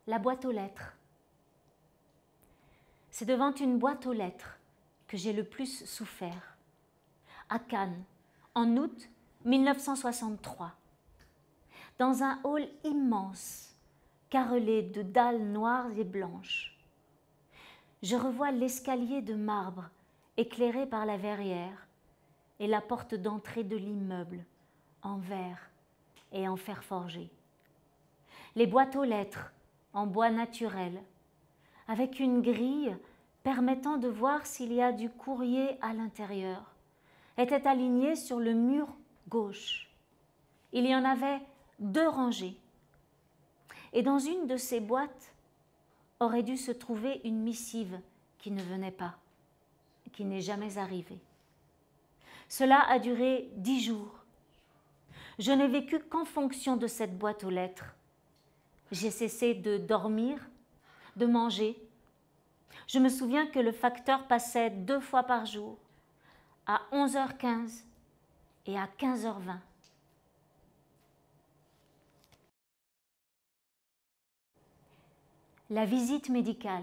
la boîte aux lettres. C'est devant une boîte aux lettres que j'ai le plus souffert. À Cannes, en août 1963, dans un hall immense, carrelé de dalles noires et blanches. Je revois l'escalier de marbre éclairé par la verrière et la porte d'entrée de l'immeuble en verre et en fer forgé. Les boîtes aux lettres en bois naturel, avec une grille permettant de voir s'il y a du courrier à l'intérieur, étaient alignées sur le mur gauche. Il y en avait 2 rangées. Et dans une de ces boîtes aurait dû se trouver une missive qui ne venait pas, qui n'est jamais arrivée. Cela a duré 10 jours. Je n'ai vécu qu'en fonction de cette boîte aux lettres. J'ai cessé de dormir, de manger. Je me souviens que le facteur passait 2 fois par jour, à 11h15 et à 15h20. La visite médicale.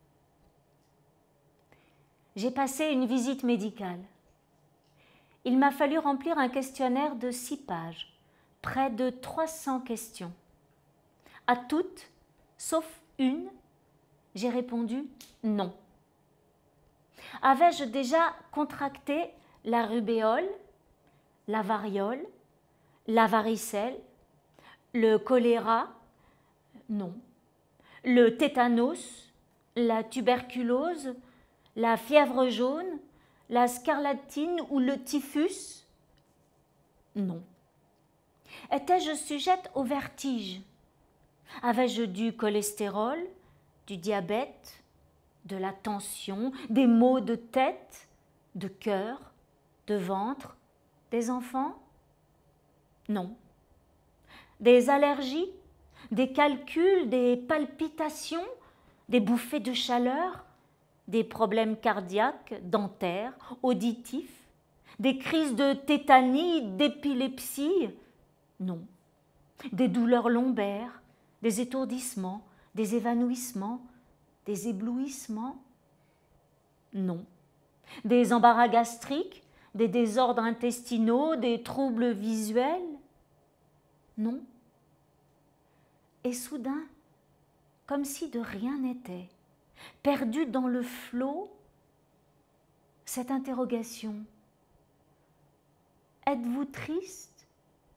J'ai passé une visite médicale. Il m'a fallu remplir un questionnaire de 6 pages, près de 300 questions. À toutes, sauf une, j'ai répondu non. Avais-je déjà contracté la rubéole, la variole, la varicelle, le choléra? Non. Le tétanos, la tuberculose, la fièvre jaune, la scarlatine ou le typhus? Non. Étais-je sujette au vertige? Avais-je du cholestérol, du diabète, de la tension, des maux de tête, de cœur, de ventre, des enfants? Non. Des allergies, des calculs, des palpitations, des bouffées de chaleur, des problèmes cardiaques, dentaires, auditifs, des crises de tétanie, d'épilepsie? Non. Des douleurs lombaires, des étourdissements, des évanouissements, des éblouissements? Non. Des embarras gastriques, des désordres intestinaux, des troubles visuels? Non. Et soudain, comme si de rien n'était, perdue dans le flot, cette interrogation: êtes-vous triste?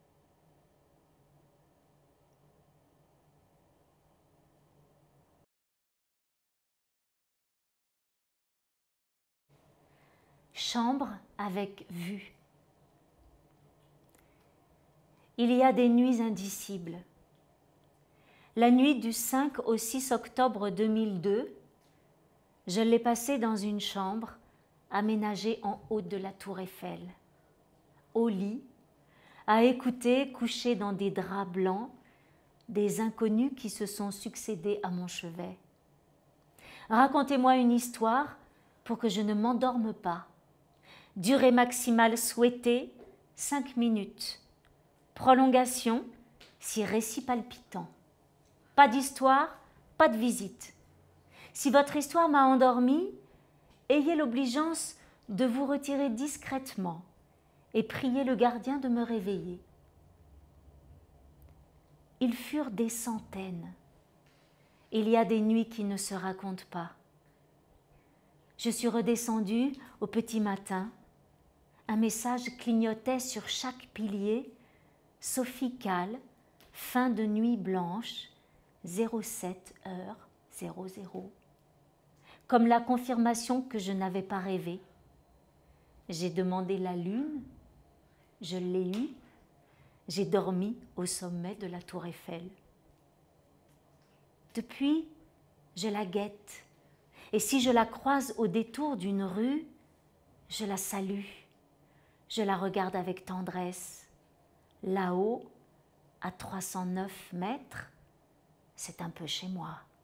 Chambre avec vue. Il y a des nuits indicibles. La nuit du 5 au 6 octobre 2002, je l'ai passée dans une chambre aménagée en haut de la tour Eiffel. Au lit, à écouter, couchée dans des draps blancs, des inconnus qui se sont succédés à mon chevet. Racontez-moi une histoire pour que je ne m'endorme pas. Durée maximale souhaitée, 5 minutes. Prolongation, si récit palpitant. Pas d'histoire, pas de visite. Si votre histoire m'a endormi, ayez l'obligeance de vous retirer discrètement et priez le gardien de me réveiller. Ils furent des centaines. Il y a des nuits qui ne se racontent pas. Je suis redescendue au petit matin. Un message clignotait sur chaque pilier. Sophie Calle, fin de nuit blanche, 07h00. Comme la confirmation que je n'avais pas rêvé. J'ai demandé la lune, je l'ai eue, j'ai dormi au sommet de la tour Eiffel. Depuis, je la guette, et si je la croise au détour d'une rue, je la salue, je la regarde avec tendresse. Là-haut, à 309 mètres, c'est un peu chez moi.